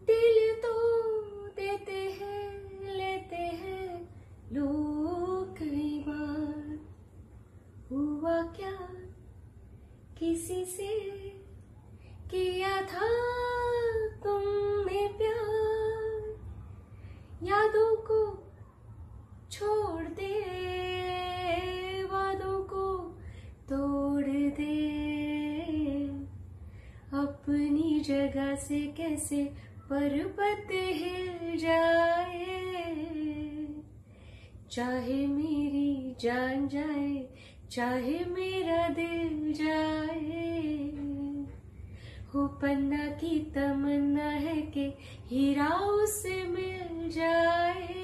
दिल तो देते हैं लेते हैं लोग कई बार। हुआ क्या किसी से किया था तुमने प्यार, यादों को छोड़ दे वादों को तोड़ दे, अपनी जगह से कैसे पर्वत हिल जाए, चाहे मेरी जान जाए चाहे मेरा दिल जाए। हो पन्ना की तमन्ना है कि हीरा उससे मिल जाए,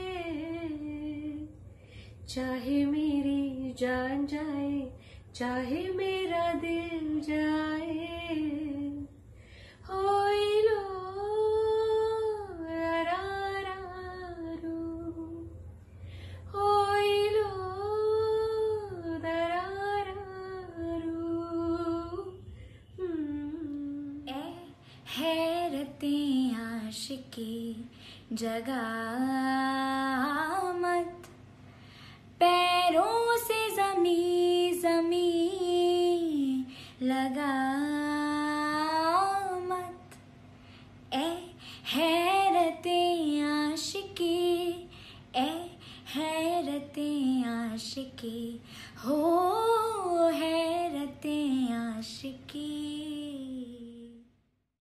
चाहे मेरी जान जाए चाहे मेरा दिल जाए। होई लो दरारू, होई लो दरारू। ए हैरतें आशिकी जगा मत, पैरों से जमी जमी लगा मत। ए हैरतें आशिकी, ए हैरतें आशिकी, हो हैरतें आशिकी।